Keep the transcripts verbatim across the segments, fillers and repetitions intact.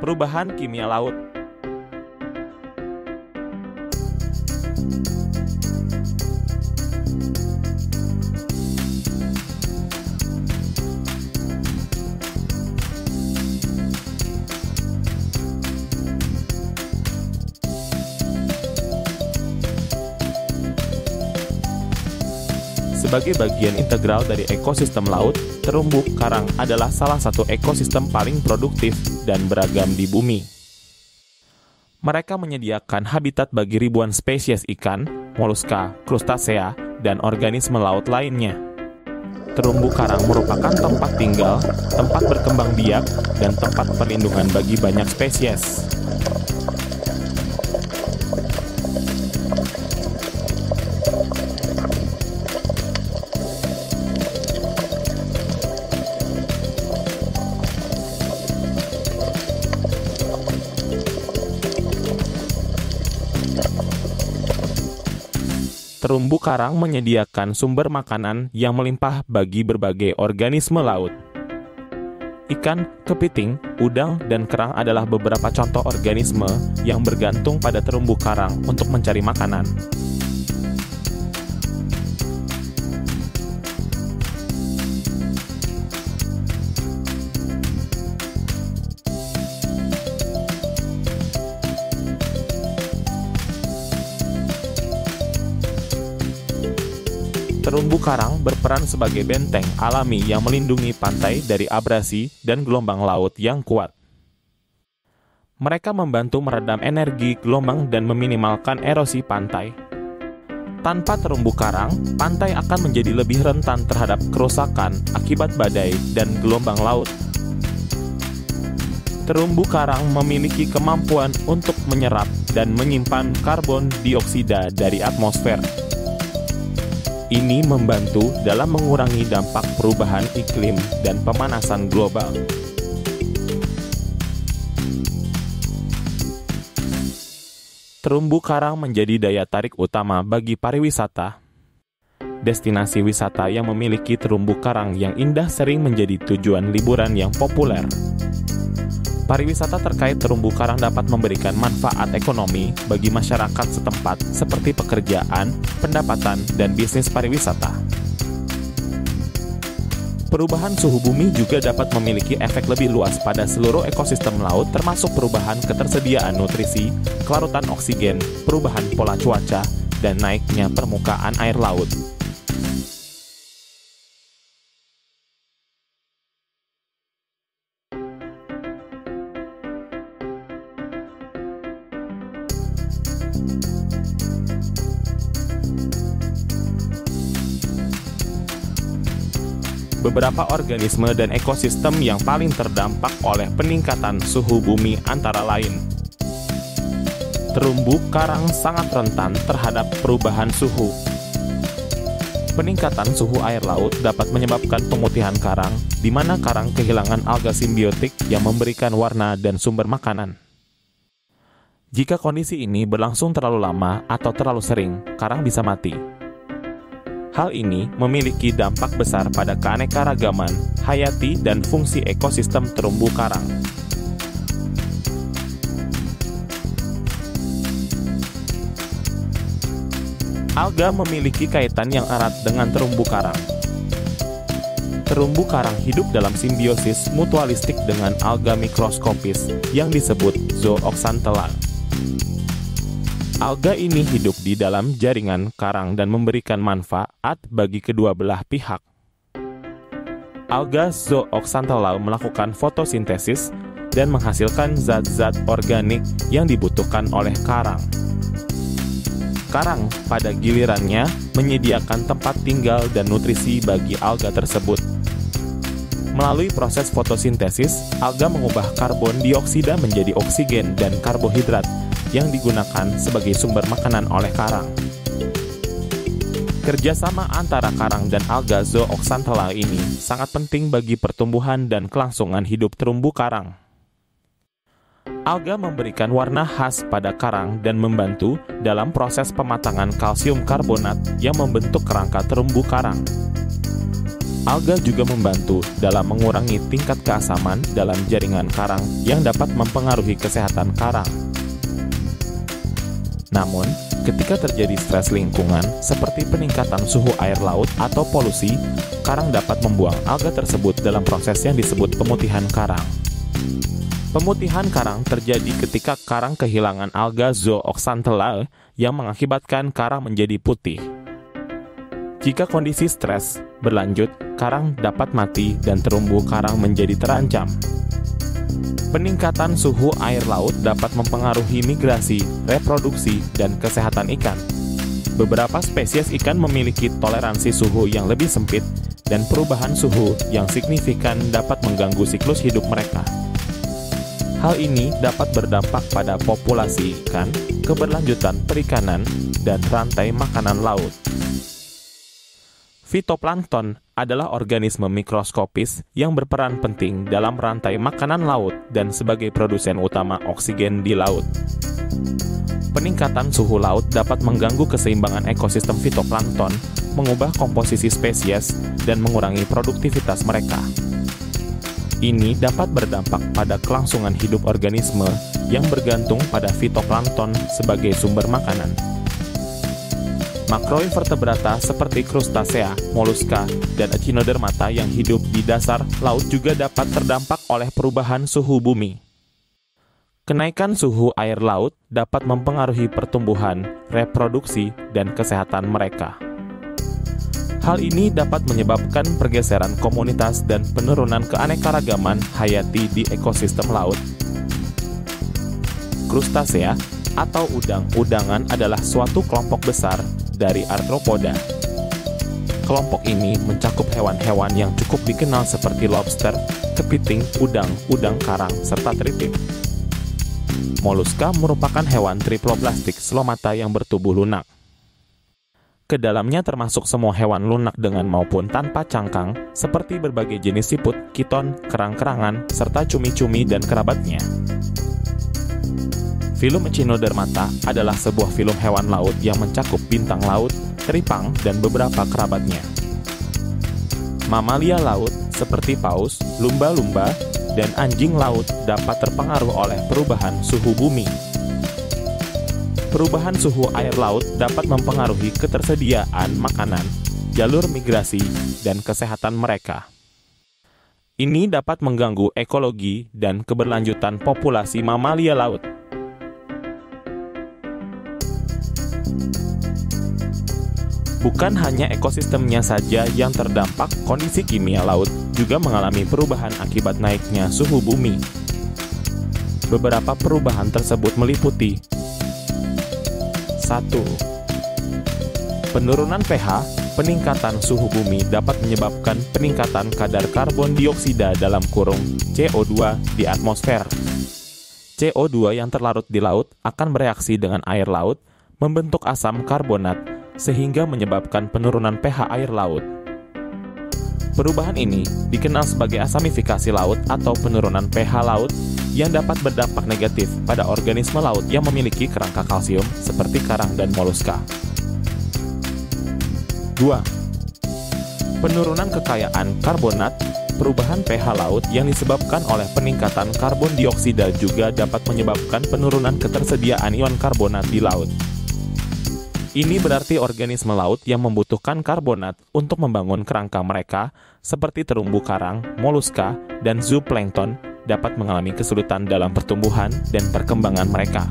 Perubahan kimia laut. Sebagai bagian integral dari ekosistem laut, terumbu karang adalah salah satu ekosistem paling produktif dan beragam di bumi. Mereka menyediakan habitat bagi ribuan spesies ikan, moluska, krustasea, dan organisme laut lainnya. Terumbu karang merupakan tempat tinggal, tempat berkembang biak, dan tempat perlindungan bagi banyak spesies. Terumbu karang menyediakan sumber makanan yang melimpah bagi berbagai organisme laut. Ikan, kepiting, udang, dan kerang adalah beberapa contoh organisme yang bergantung pada terumbu karang untuk mencari makanan. Terumbu karang berperan sebagai benteng alami yang melindungi pantai dari abrasi dan gelombang laut yang kuat. Mereka membantu meredam energi gelombang dan meminimalkan erosi pantai. Tanpa terumbu karang, pantai akan menjadi lebih rentan terhadap kerusakan akibat badai dan gelombang laut. Terumbu karang memiliki kemampuan untuk menyerap dan menyimpan karbon dioksida dari atmosfer. Ini membantu dalam mengurangi dampak perubahan iklim dan pemanasan global. Terumbu karang menjadi daya tarik utama bagi pariwisata. Destinasi wisata yang memiliki terumbu karang yang indah sering menjadi tujuan liburan yang populer. Pariwisata terkait terumbu karang dapat memberikan manfaat ekonomi bagi masyarakat setempat seperti pekerjaan, pendapatan, dan bisnis pariwisata. Perubahan suhu bumi juga dapat memiliki efek lebih luas pada seluruh ekosistem laut termasuk perubahan ketersediaan nutrisi, kelarutan oksigen, perubahan pola cuaca, dan naiknya permukaan air laut. Beberapa organisme dan ekosistem yang paling terdampak oleh peningkatan suhu bumi antara lain. Terumbu karang sangat rentan terhadap perubahan suhu. Peningkatan suhu air laut dapat menyebabkan pemutihan karang, di mana karang kehilangan alga simbiotik yang memberikan warna dan sumber makanan. Jika kondisi ini berlangsung terlalu lama atau terlalu sering, karang bisa mati. Hal ini memiliki dampak besar pada keanekaragaman, hayati, dan fungsi ekosistem terumbu karang. Alga memiliki kaitan yang erat dengan terumbu karang. Terumbu karang hidup dalam simbiosis mutualistik dengan alga mikroskopis yang disebut zooxanthellae. Alga ini hidup di dalam jaringan karang dan memberikan manfaat bagi kedua belah pihak. Alga zooxanthellae melakukan fotosintesis dan menghasilkan zat-zat organik yang dibutuhkan oleh karang. Karang pada gilirannya menyediakan tempat tinggal dan nutrisi bagi alga tersebut. Melalui proses fotosintesis, alga mengubah karbon dioksida menjadi oksigen dan karbohidrat yang digunakan sebagai sumber makanan oleh karang. Kerjasama antara karang dan alga zooxanthellae ini sangat penting bagi pertumbuhan dan kelangsungan hidup terumbu karang. Alga memberikan warna khas pada karang dan membantu dalam proses pematangan kalsium karbonat yang membentuk kerangka terumbu karang. Alga juga membantu dalam mengurangi tingkat keasaman dalam jaringan karang yang dapat mempengaruhi kesehatan karang. Namun, ketika terjadi stres lingkungan seperti peningkatan suhu air laut atau polusi, karang dapat membuang alga tersebut dalam proses yang disebut pemutihan karang. Pemutihan karang terjadi ketika karang kehilangan alga zooxanthellae yang mengakibatkan karang menjadi putih. Jika kondisi stres berlanjut, karang dapat mati dan terumbu karang menjadi terancam. Peningkatan suhu air laut dapat mempengaruhi migrasi, reproduksi, dan kesehatan ikan. Beberapa spesies ikan memiliki toleransi suhu yang lebih sempit, dan perubahan suhu yang signifikan dapat mengganggu siklus hidup mereka. Hal ini dapat berdampak pada populasi ikan, keberlanjutan perikanan, dan rantai makanan laut. Fitoplankton adalah organisme mikroskopis yang berperan penting dalam rantai makanan laut dan sebagai produsen utama oksigen di laut. Peningkatan suhu laut dapat mengganggu keseimbangan ekosistem fitoplankton, mengubah komposisi spesies, dan mengurangi produktivitas mereka. Ini dapat berdampak pada kelangsungan hidup organisme yang bergantung pada fitoplankton sebagai sumber makanan. Makroinvertebrata seperti krustasea, moluska, dan echinodermata yang hidup di dasar laut juga dapat terdampak oleh perubahan suhu bumi. Kenaikan suhu air laut dapat mempengaruhi pertumbuhan, reproduksi, dan kesehatan mereka. Hal ini dapat menyebabkan pergeseran komunitas dan penurunan keanekaragaman hayati di ekosistem laut. Krustasea atau udang-udangan adalah suatu kelompok besar dari arthropoda. Kelompok ini mencakup hewan-hewan yang cukup dikenal seperti lobster, kepiting, udang, udang karang, serta tritip. Moluska merupakan hewan triploblastik selomata yang bertubuh lunak. Kedalamnya termasuk semua hewan lunak dengan maupun tanpa cangkang, seperti berbagai jenis siput, kiton, kerang-kerangan, serta cumi-cumi dan kerabatnya. Filum Echinodermata adalah sebuah filum hewan laut yang mencakup bintang laut, teripang, dan beberapa kerabatnya. Mamalia laut seperti paus, lumba-lumba, dan anjing laut dapat terpengaruh oleh perubahan suhu bumi. Perubahan suhu air laut dapat mempengaruhi ketersediaan makanan, jalur migrasi, dan kesehatan mereka. Ini dapat mengganggu ekologi dan keberlanjutan populasi mamalia laut. Bukan hanya ekosistemnya saja yang terdampak, kondisi kimia laut juga mengalami perubahan akibat naiknya suhu bumi. Beberapa perubahan tersebut meliputi: satu. Penurunan pH. Peningkatan suhu bumi dapat menyebabkan peningkatan kadar karbon dioksida dalam kurung C O dua di atmosfer. C O dua yang terlarut di laut akan bereaksi dengan air laut, membentuk asam karbonat, sehingga menyebabkan penurunan pH air laut. Perubahan ini dikenal sebagai asamifikasi laut atau penurunan pH laut yang dapat berdampak negatif pada organisme laut yang memiliki kerangka kalsium seperti karang dan moluska. dua. Penurunan kekayaan karbonat. Perubahan pH laut yang disebabkan oleh peningkatan karbon dioksida juga dapat menyebabkan penurunan ketersediaan ion karbonat di laut. Ini berarti organisme laut yang membutuhkan karbonat untuk membangun kerangka mereka, seperti terumbu karang, moluska, dan zooplankton, dapat mengalami kesulitan dalam pertumbuhan dan perkembangan mereka.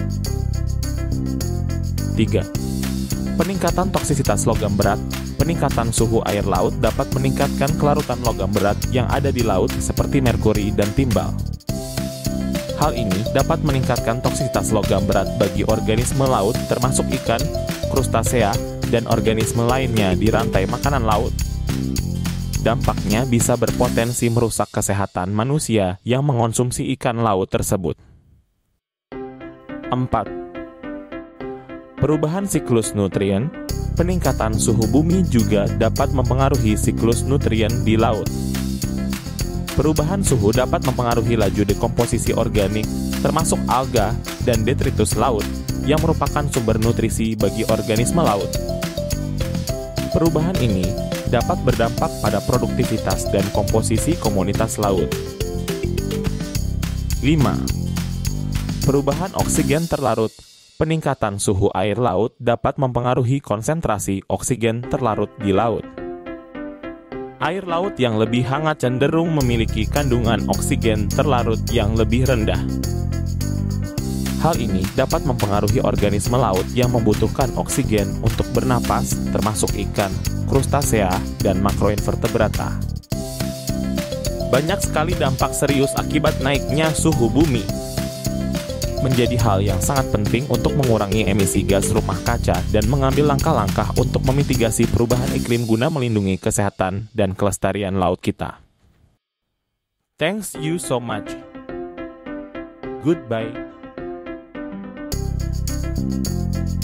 tiga. Peningkatan toksisitas logam berat. Peningkatan suhu air laut dapat meningkatkan kelarutan logam berat yang ada di laut seperti merkuri dan timbal. Hal ini dapat meningkatkan toksisitas logam berat bagi organisme laut termasuk ikan, krustasea, dan organisme lainnya di rantai makanan laut. Dampaknya bisa berpotensi merusak kesehatan manusia yang mengonsumsi ikan laut tersebut. empat. Perubahan siklus nutrien. Peningkatan suhu bumi juga dapat mempengaruhi siklus nutrien di laut. Perubahan suhu dapat mempengaruhi laju dekomposisi organik, termasuk alga dan detritus laut, yang merupakan sumber nutrisi bagi organisme laut. Perubahan ini dapat berdampak pada produktivitas dan komposisi komunitas laut. lima. Perubahan oksigen terlarut. Peningkatan suhu air laut dapat mempengaruhi konsentrasi oksigen terlarut di laut. Air laut yang lebih hangat cenderung memiliki kandungan oksigen terlarut yang lebih rendah. Hal ini dapat mempengaruhi organisme laut yang membutuhkan oksigen untuk bernapas, termasuk ikan, krustasea, dan makroinvertebrata. Banyak sekali dampak serius akibat naiknya suhu bumi. Menjadi hal yang sangat penting untuk mengurangi emisi gas rumah kaca dan mengambil langkah-langkah untuk memitigasi perubahan iklim guna melindungi kesehatan dan kelestarian laut kita. Thanks you so much. Goodbye.